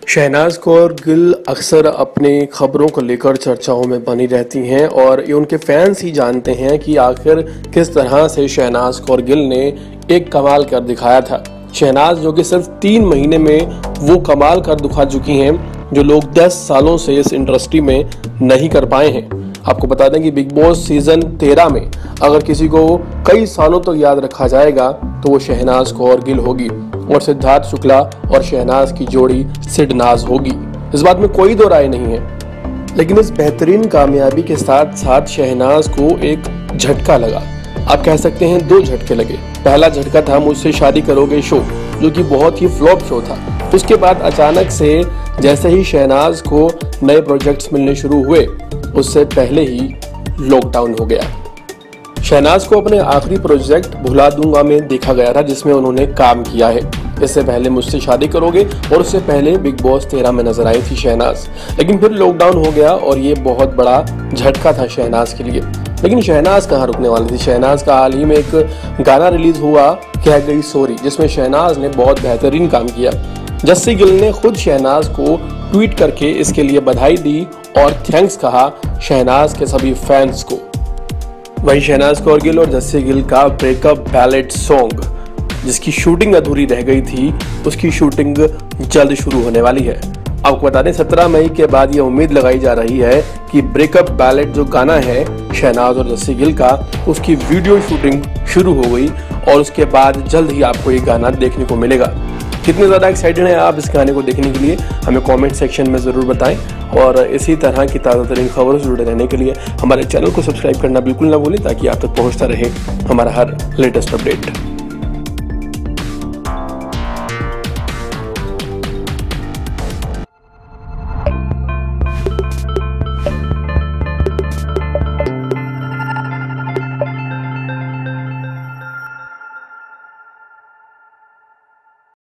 शहनाज कौर गिल अक्सर अपनी खबरों को लेकर चर्चाओं में बनी रहती हैं और ये उनके फैंस ही जानते हैं कि आखिर किस तरह से शहनाज कौर गिल ने एक कमाल कर दिखाया था। शहनाज जो कि सिर्फ 3 महीने में वो कमाल कर दिखा चुकी हैं जो लोग 10 सालों से इस इंडस्ट्री में नहीं कर पाए हैं। आपको बता दें कि बिग बॉस सीजन 13 में अगर किसी को कई सालों तक तो याद रखा जाएगा तो वो शहनाज कौर गिल होगी और सिद्धार्थ शुक्ला और शहनाज की जोड़ी सिडनाज होगी। इस बात में कोई दो राय नहीं है। लेकिन इस बेहतरीन कामयाबी के साथ साथ शहनाज को एक झटका लगा। आप कह सकते हैं 2 झटके लगे। पहला झटका था मुझसे शादी करोगे शो, जो कि बहुत ही फ्लॉप शो था। उसके बाद अचानक से जैसे ही शहनाज को नए प्रोजेक्ट्स मिलने शुरू हुए, उससे पहले ही लॉकडाउन हो गया। शहनाज को अपने आखिरी प्रोजेक्ट भुला दूंगा में देखा गया था, जिसमें उन्होंने काम किया है। इससे पहले मुझसे शादी करोगे और उससे पहले बिग बॉस 13 में नजर आई थी शहनाज। लेकिन फिर लॉकडाउन हो गया और ये बहुत बड़ा झटका था शहनाज के लिए। लेकिन शहनाज कहाँ रुकने वाली थी। शहनाज का हाल ही में एक गाना रिलीज हुआ, कह गई सॉरी, जिसमें शहनाज ने बहुत बेहतरीन काम किया। जस्सी गिल ने खुद शहनाज को ट्वीट करके इसके लिए बधाई दी और थैंक्स कहा शहनाज के सभी फैंस को। वहीं शहनाज कौर गिल और जस्सी गिल का ब्रेकअप बैलेड सॉन्ग, जिसकी शूटिंग अधूरी रह गई थी, उसकी शूटिंग जल्द शुरू होने वाली है। आपको बता दें 17 मई के बाद ये उम्मीद लगाई जा रही है कि ब्रेकअप बैलेड जो गाना है शहनाज और जस्सी गिल का, उसकी वीडियो शूटिंग शुरू हो गई और उसके बाद जल्द ही आपको ये गाना देखने को मिलेगा। कितने ज़्यादा एक्साइटेड हैं आप इस गाने को देखने के लिए, हमें कमेंट सेक्शन में ज़रूर बताएं। और इसी तरह की ताज़ा तरीन खबरों से जुड़े रहने के लिए हमारे चैनल को सब्सक्राइब करना बिल्कुल ना भूलें, ताकि आप तक पहुंचता रहे हमारा हर लेटेस्ट अपडेट।